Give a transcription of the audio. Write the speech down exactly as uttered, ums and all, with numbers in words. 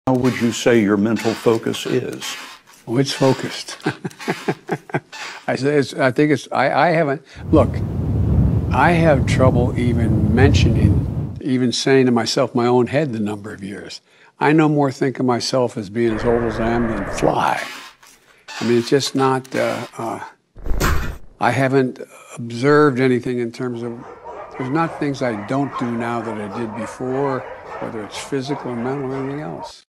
How would you say your mental focus is? Oh, it's focused. I say it's, I think it's. I, I haven't. Look, I have trouble even mentioning, even saying to myself, my own head, the number of years. I no more think of myself as being as old as I am than fly. I mean, it's just not. Uh, uh, I haven't observed anything in terms of. There's not things I don't do now that I did before, whether it's physical or mental or anything else.